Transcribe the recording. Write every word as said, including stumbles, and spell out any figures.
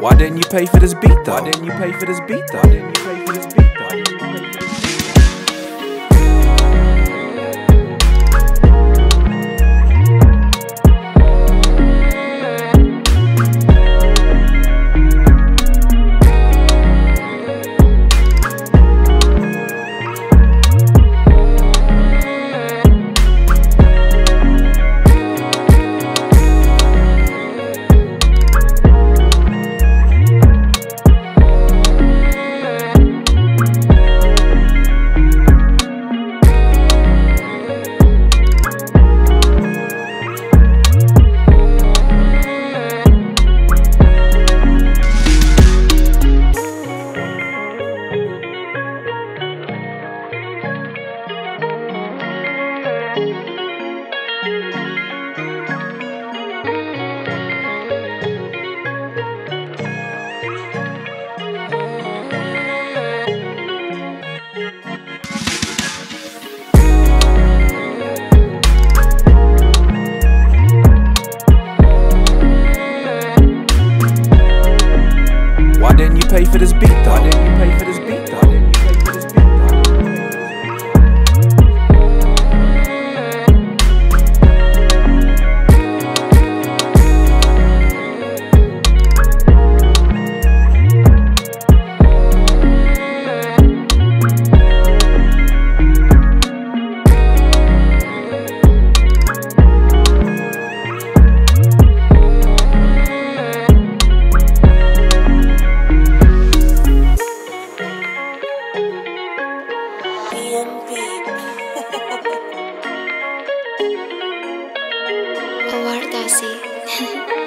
Why didn't you pay for this beat though? Why didn't you pay for this beat though? Why didn't you pay for this beat though? Why didn't you pay for this beat though? Why didn't you pay for this beat though? Why didn't you pay for this beat though? B M B. Ouartasi.